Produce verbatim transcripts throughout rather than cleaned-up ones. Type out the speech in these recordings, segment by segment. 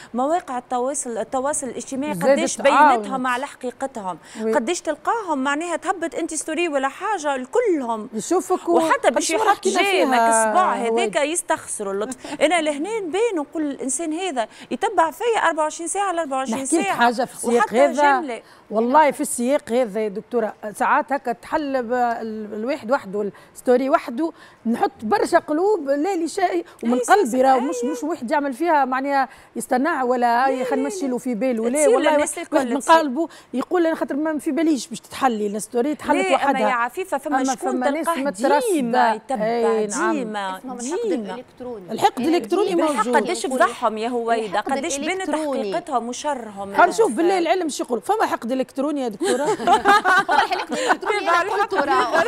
مواقع التواصل التواصل الاجتماعي قديش بينتها مع حقيقتهم، قديش تلقاهم معناها تهبط انت ستوري ولا حاجه الكلهم يشوفك وحتى باش يحط جيمك الصباع هذاك يستخسروا اللطف. انا لهنا نبان نقول الانسان هذا يتبع فيا أربعة وعشرين ساعه على أربعة وعشرين ساعه. نحكي لك حاجه في السياق هذا والله، في السياق هذا يا دكتوره ساعات هكا تحل الواحد وحده الستوري وحده، نحط برشا قلوب لا لي شيء ومن قلبي راهو مش مش واحد يعمل فيها معناها يصطنع ولا خلينا نمشي له في باله ولا والله واحد من قلبه يقول انا خاطر ما في باليش باش تتحلي الستوري تحلت وحدها. اما يا عفيفه فما شكون تلقاه ديما يتبع ديما ديما الحقد الالكتروني موجود. قداش فضحهم يا هويدا، قداش بنت حقيقتهم وشرهم. خلينا نشوف بالله العلم ايش يقولوا. فما حقد الكتروني يا دكتوره؟ هو الحقد الالكتروني قلتوا راه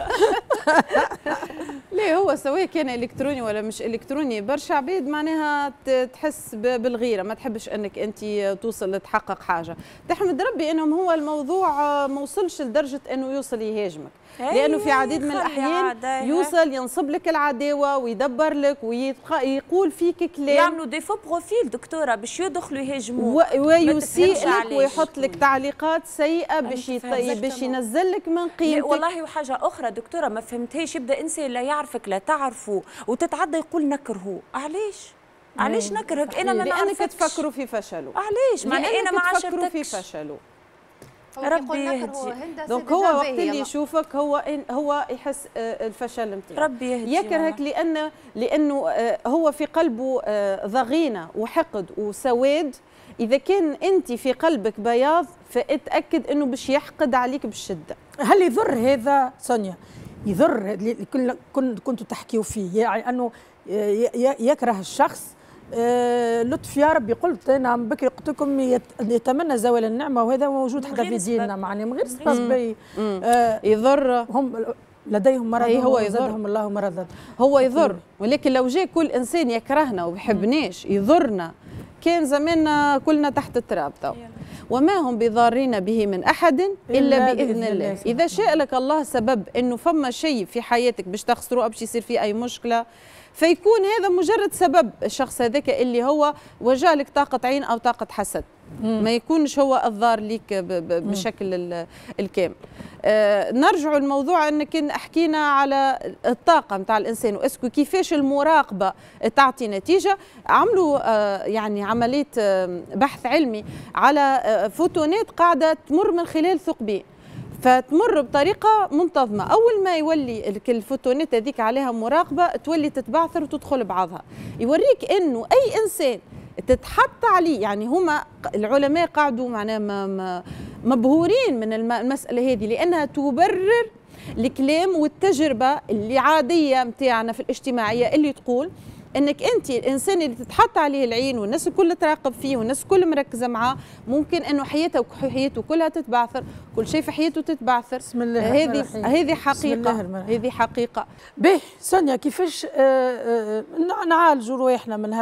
ليه هو سواء كان الكتروني ولا مش الكتروني برشا عباد معناها تحس بالغيره، ما تحبش انك انت توصل لتحقق حاجه. تحمد ربي انهم هو الموضوع ما وصلش لدرجه انه يوصل يهاجمك، لانه في عديد من الاحيان يوصل ينصب لك العداوه ويدبر لك ويقول فيك كلام، يعملوا دي فو بروفيل دكتوره باش يدخلوا يهاجموك ويسيء لك ويحط لك تعليقات سيئه باش باش ينزل لك من قيمتك. والله وحاجه اخرى دكتوره ما فهمتهاش، يبدا انسان لا يعرفك لا تعرفه وتتعدى يقول نكرهه. علاش؟ علاش نكرهك؟ انا ما نعرفكش. لانك تفكروا في فشله. علاش؟ معناها انا ما عاشرتكش في فشله. ربي يهدي. دونك هو وقت اللي يشوفك هو هو يحس الفشل نتاعك. ربي يهدي. يكرهك لان لانه هو في قلبه ضغينه وحقد وسواد. اذا كان انت في قلبك بياض فاتاكد انه باش يحقد عليك بالشده. هل يضر هذا سونيا؟ يضر اللي كنتوا تحكيوا فيه، يعني انه يكره الشخص. آه لطف يا ربي قلت انا من بكري قلت لكم يتمنى زوال النعمه وهذا موجود حتى في ديننا، معناها من غير سبب آه يضر. هم لديهم مرض هو يضرهم الله مرضا. هو يضر، ولكن لو جاء كل انسان يكرهنا وبيحبناش يضرنا كان زماننا كلنا تحت التراب تو. وما هم بضارين به من احد الا باذن الله. اذا شاء لك الله سبب انه فما شيء في حياتك باش تخسره او باش يصير فيه اي مشكله، فيكون هذا مجرد سبب. الشخص هذاك اللي هو وجه لك طاقة عين أو طاقة حسد، ما يكونش هو الضار ليك بشكل الكامل. آه نرجع الموضوع انك حكينا على الطاقه نتاع الانسان واسكو كيفاش المراقبه تعطي نتيجه. عملوا آه يعني عمليه آه بحث علمي على آه فوتونات قاعده تمر من خلال ثقبين، فتمر بطريقه منتظمه. اول ما يولي الفوتونات هذيك عليها مراقبه تولي تتبعثر وتدخل بعضها. يوريك انه اي انسان تتحط عليه، يعني هما العلماء قاعدوا معناها مبهورين من المساله هذه لانها تبرر الكلام والتجربه اللي عاديه نتاعنا في الاجتماعيه اللي تقول انك انت الانسان اللي تتحط عليه العين والناس الكل تراقب فيه والناس الكل مركزه معاه ممكن انه حياته حياته كلها تتبعثر، كل شيء في حياته تتبعثر. بسم الله هذه هذه حقيقه، هذه حقيقه. باهي سونيا كيفاش آه آه نعالجوا رواحنا من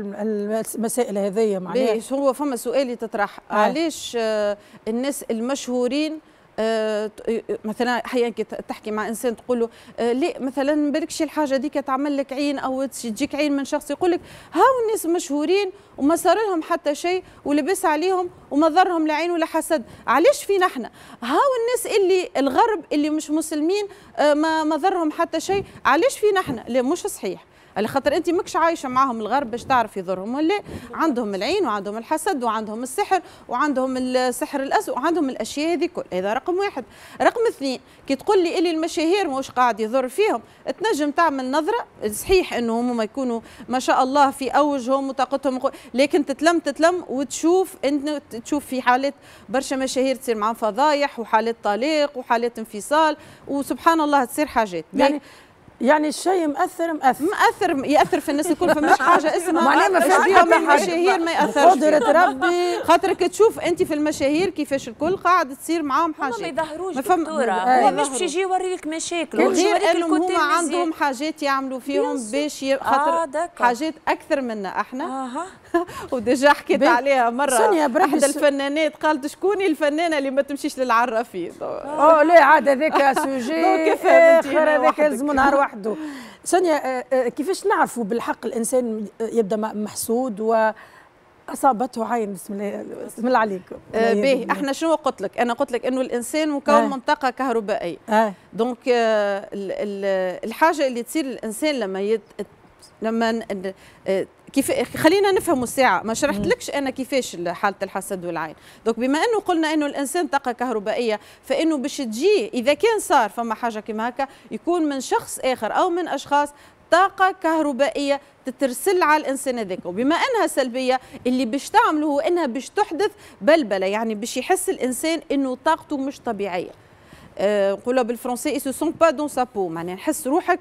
هالمسائل هذيا؟ معناها هو فما سؤال يتطرح آه. علاش آه الناس المشهورين آه مثلا احيانا تحكي مع انسان تقول له آه ليه مثلا ما بالكش الحاجه ديك تعمل لك عين او تجيك عين من شخص، يقول لك هاو الناس مشهورين وما صار لهم حتى شيء ولبس عليهم وما ضرهم لا عين ولا حسد. علاش فينا احنا؟ هاو الناس اللي الغرب اللي مش مسلمين آه ما ما ضرهم حتى شيء، علاش فينا احنا؟ لا مش صحيح، على خاطر انت ماكش عايشه معاهم الغرب باش تعرف يضرهم ولا. عندهم العين وعندهم الحسد وعندهم السحر وعندهم السحر الاسود وعندهم الاشياء هذه كل. هذا رقم واحد. رقم اثنين كي تقول لي اللي المشاهير مش قاعد يضر فيهم، تنجم تعمل نظره صحيح انه هم ما يكونوا ما شاء الله في اوجهم وطاقتهم، لكن تتلم تتلم وتشوف انت تشوف في حالات برشا مشاهير تصير معهم فضايح وحالات طلاق وحالات انفصال وسبحان الله تصير حاجات. يعني يعني الشيء مأثر مأثر مأثر يأثر في الناس الكل، فماش حاجة اسمها معناها ما فيش بهم المشاهير ما يأثرش. قدرة ربي خاطرك تشوف أنت في المشاهير كيفاش الكل قاعد تصير معاهم حاجات. ما يظهروش دكتورة، هو مش باش يجي يوريك مشاكل، غير أنهم هما عندهم حاجات يعملوا فيهم باش خاطر آه حاجات أكثر منا احنا. آه. وديجا حكيت عليها مرة أحد الفنانات قالت شكوني الفنانة اللي ما تمشيش للعرافين. أوه لا عاد هذاك سوجي آخر، هذاك لازم نهار وحده. سونيا كيفاش نعرفوا بالحق الإنسان يبدأ محسود و اصابته عين. بسم الله بسم الله عليكم. آه باهي احنا شنو قلت لك؟ انا قلت لك انه الانسان مكون آه. من طاقه كهربائيه. آه. دونك آه الحاجه اللي تصير للانسان لما يت لما آه كيف خلينا نفهموا الساعه، ما شرحتلكش انا كيفاش حاله الحسد والعين. دونك بما انه قلنا انه الانسان طاقه كهربائيه، فانه باش تجي اذا كان صار فما حاجه كما هكا يكون من شخص اخر او من اشخاص طاقه كهربائيه تترسل على الانسان هذاك، وبما انها سلبيه اللي باش تعمله هو انها باش تحدث بلبله، يعني باش يحس الانسان انه طاقته مش طبيعيه. نقولها أه بالفرنسي اي سو سون با دون سا بو، معناها نحس روحك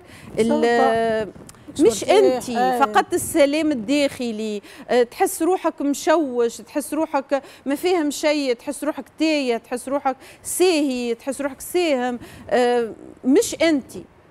مش انت فقدت السلام الداخلي، تحس روحك مشوش، تحس روحك ما فاهم شيء، تحس روحك تايه، تحس روحك ساهي، تحس روحك ساهم، مش انت،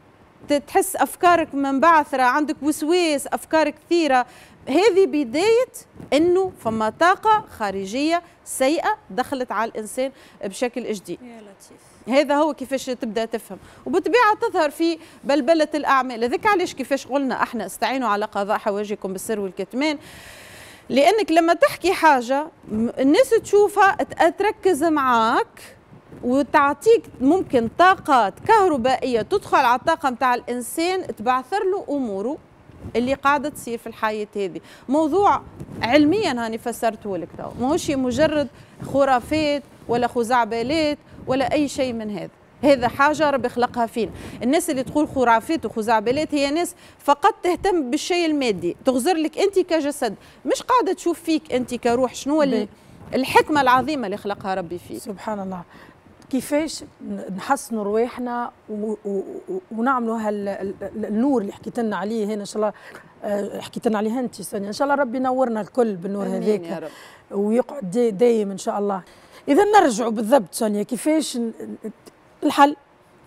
تحس افكارك منبعثره، عندك وسواس، افكار كثيره. هذه بدايه انه فما طاقه خارجيه سيئه دخلت على الانسان بشكل جديد. يا لطيف. هذا هو كيفاش تبدا تفهم، وبالطبيعه تظهر في بلبله الاعمال. هذاك علاش كيفاش قلنا احنا استعينوا على قضاء حوائجكم بالسر والكتمان، لانك لما تحكي حاجه الناس تشوفها تركز معاك وتعطيك ممكن طاقات كهربائيه تدخل على الطاقه نتاع الانسان تبعثر له اموره اللي قاعده تصير في الحياه هذه. موضوع علميا هاني فسرته لك تو، ماهوش مجرد خرافات ولا خزعبلات ولا اي شيء من هذا. هذا حاجه ربي خلقها فينا. الناس اللي تقول خرافات وخزعبلات هي ناس فقط تهتم بالشيء المادي، تغزر لك انت كجسد، مش قاعده تشوف فيك انت كروح شنو الحكمه العظيمه اللي خلقها ربي فيك. سبحان الله. كيفاش نحسنوا رواحنا ونعملوا هالنور اللي حكيت لنا عليه هنا ان شاء الله، حكيت لنا عليه انت سونيا، ان شاء الله ربي ينورنا الكل بالنور هذاك ويقعد دايم ان شاء الله. اذا نرجعوا بالضبط سونيا، كيفاش الحل؟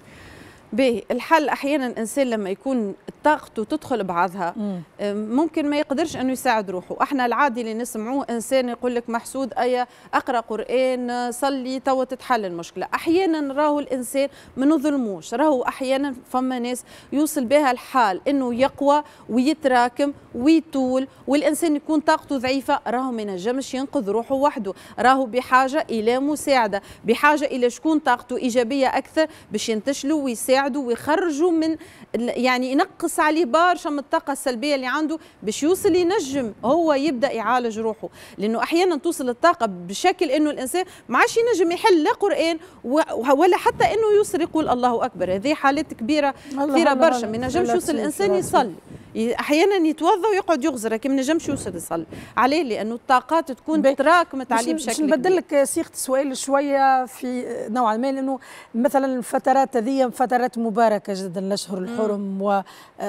باهي الحل احيانا الانسان لما يكون طاقته تدخل بعضها ممكن ما يقدرش انه يساعد روحه. احنا العادي اللي نسمعوه انسان يقول لك محسود ايا اقرا قران صلي توا تتحل المشكله. احيانا راهو الانسان ما نظلموش، راهو احيانا فما ناس يوصل بها الحال انه يقوى ويتراكم ويطول، والانسان يكون طاقته ضعيفه، راهو ما ينجمش ينقذ روحه وحده، راهو بحاجه الى مساعده، بحاجه الى شكون طاقته ايجابيه اكثر باش ينتشلوا ويساعدوا ويخرجوا من، يعني ينقص عليه برشا من الطاقه السلبيه اللي عنده باش يوصل ينجم هو يبدا يعالج روحه. لانه احيانا توصل الطاقه بشكل انه الانسان ما عادش ينجم يحل لا قران ولا حتى انه يوصل يقول الله اكبر. هذه حالات كبيره كثيره برشا، ما ينجمش يوصل الانسان يصلي، احيانا يتوضا ويقعد يغزر لكن ما نجمش يوصل يصلي. عليه؟ لانه الطاقات تكون تراكمت عليه بشكل كبير. نبدل لك صيغه السؤال شويه في نوعا ما، لانه مثلا الفترات هذه فترات مباركه جدا، الاشهر الحرم و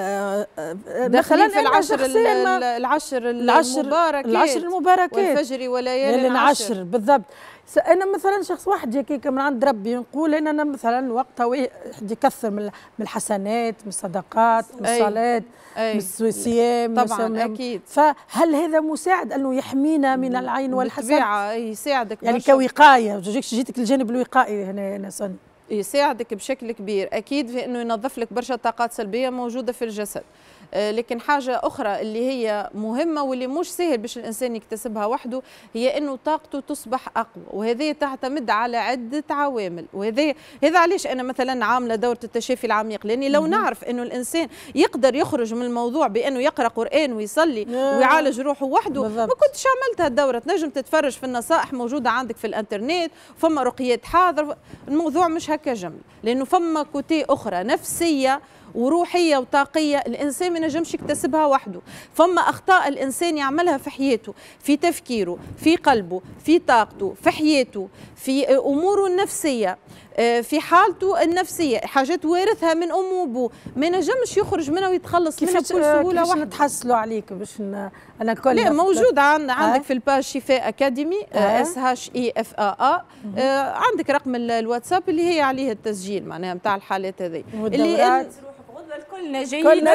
مثلا في العشر العشر المباركات العشر المباركات والفجر وليالي العشر بالضبط. انا مثلا شخص واحد هيك من عند ربي نقول ان انا مثلا وقتها يكثر من الحسنات، من الصدقات، من الصلاه، من الصيام طبعا اكيد. فهل هذا مساعد انه يحمينا من العين والحسد؟ بالطبيعه يساعدك يعني كوقايه، جيتك الجانب الوقائي هنا هنا سن يساعدك بشكل كبير اكيد في انه ينظف لك برشا طاقات سلبيه موجوده في الجسد. لكن حاجة أخرى اللي هي مهمة واللي مش سهل باش الإنسان يكتسبها وحده هي أنه طاقته تصبح أقوى، وهذه تعتمد على عدة عوامل. وهذا هذا علاش أنا مثلا عاملة دورة التشافي العميق، لأني لو نعرف أنه الإنسان يقدر يخرج من الموضوع بأنه يقرأ قرآن ويصلي ويعالج روحه وحده ما كنتش عملت هالدورة. تنجم تتفرج في النصائح موجودة عندك في الانترنت، فما رقيات حاضر. الموضوع مش هكا جمل، لأنه فما كوتي أخرى نفسية وروحيه وطاقيه الانسان ما ينجمش يكتسبها وحده. فما اخطاء الانسان يعملها في حياته، في تفكيره، في قلبه، في طاقته، في حياته، في اموره النفسيه، في حالته النفسيه، حاجات وارثها من امه وابوه ما ينجمش يخرج منها ويتخلص منها بكل سهوله وحده. كيفاش نتحصلوا عليك باش انا الكل لا موجود عندنا عندك في الباج شفاء اكاديمي اس هاش اي اف ا ا عندك رقم الواتساب اللي هي عليه التسجيل معناها نتاع الحالات هذه اللي كلنا جايين كلنا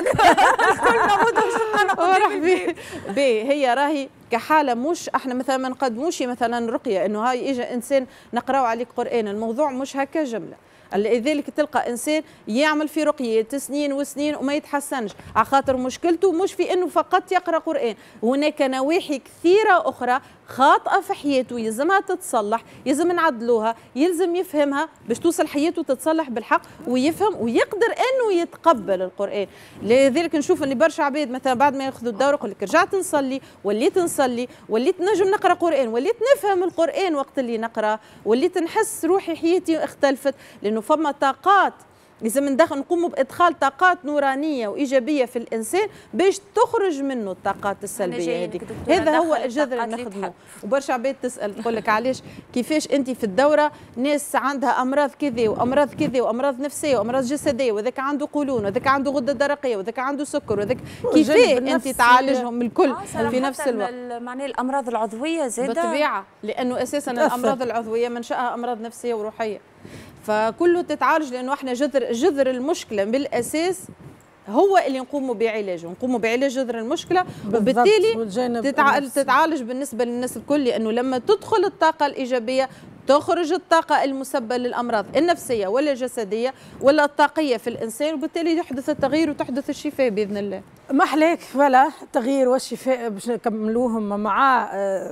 مرحبا بي. هي راهي كحاله مش احنا مثلا ما نقدموش مثلا رقيه انه هاي اجى انسان نقراو عليك قران، الموضوع مش هكا جمله. لذلك تلقى انسان يعمل في رقيات سنين وسنين وما يتحسنش على خاطر مشكلته مش في انه فقط يقرا قران، هناك نواحي كثيره اخرى خاطئه في حياته يلزمها تتصلح، يلزم نعدلوها، يلزم يفهمها باش توصل حياته تتصلح بالحق ويفهم ويقدر انه يتقبل القران. لذلك نشوف ان برشا عباد مثلا بعد ما ياخذوا الدوره يقول لك رجعت نصلي، وليت نصلي، وليت نجم نقرا قران، وليت نفهم القران وقت اللي نقرا، وليت نحس روحي حياتي اختلفت، لانه فما طاقات لازم ندخل نقوم بادخال طاقات نورانيه وايجابيه في الانسان باش تخرج منه الطاقات السلبيه هذيك. هذا هو الجذر اللي نخدمه. وبرشا عباد تسال تقول لك علاش كيفاش انت في الدوره ناس عندها امراض كذا وامراض كذا وامراض نفسيه وامراض جسديه وذاك عنده قولون وذاك عنده غده درقيه وذاك عنده سكر وذاك كيفاه انت تعالجهم الكل آه في نفس الوقت. معناها الامراض العضويه زاده بالطبيعه لانه اساسا الامراض العضويه منشاها امراض نفسيه وروحيه، فكله تتعالج لانه احنا جذر جذر المشكله بالاساس هو اللي نقوموا بعلاجه، نقوموا بعلاج جذر المشكله وبالتالي تتعالج, تتعالج بالنسبه للناس الكل، لانه لما تدخل الطاقه الايجابيه تخرج الطاقه المسببه للامراض النفسيه ولا الجسديه ولا الطاقيه في الانسان، وبالتالي يحدث التغيير وتحدث الشفاء باذن الله. ما احلاك فوالا التغيير والشفاء باش نكملوهم مع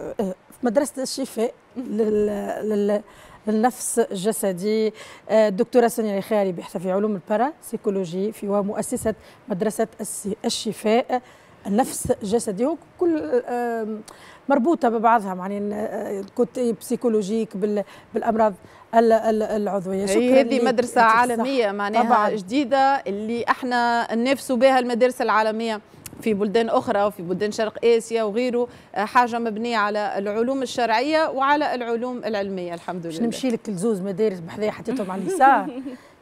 مدرسه الشفاء لل, لل للنفس الجسدي. الدكتورة سونيا الخياري باحثة في علوم الباراسيكولوجي في ومؤسسة مدرسة الشفاء النفس الجسدي، وكل مربوطة ببعضها يعني كنت بسيكولوجيك بالأمراض العضوية. شكرا. هذه مدرسة عالمية معناها طبعاً جديدة اللي احنا ننافسوا بها المدارس العالمية في بلدان أخرى وفي بلدان شرق آسيا وغيره، حاجة مبنية على العلوم الشرعية وعلى العلوم العلمية الحمد لله. باش نمشي لك لزوز مدارس بحذايا حطيتهم على اليسار